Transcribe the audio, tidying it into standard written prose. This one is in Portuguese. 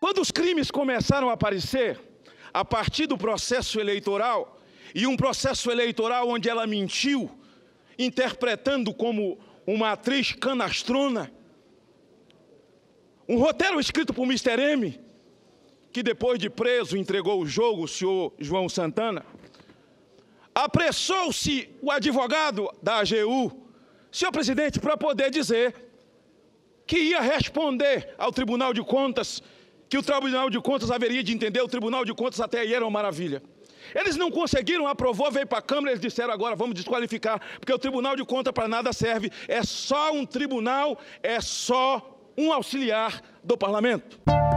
Quando os crimes começaram a aparecer, a partir do processo eleitoral, e um processo eleitoral onde ela mentiu, interpretando como uma atriz canastrona, um roteiro escrito por Mr. M, que depois de preso entregou o jogo, o senhor João Santana, apressou-se o advogado da AGU, senhor presidente, para poder dizer que ia responder ao Tribunal de Contas, que o Tribunal de Contas haveria de entender, o Tribunal de Contas até aí era uma maravilha. Eles não conseguiram, aprovou, veio para a Câmara, eles disseram agora vamos desqualificar, porque o Tribunal de Contas para nada serve, é só um tribunal, é só um auxiliar do Parlamento.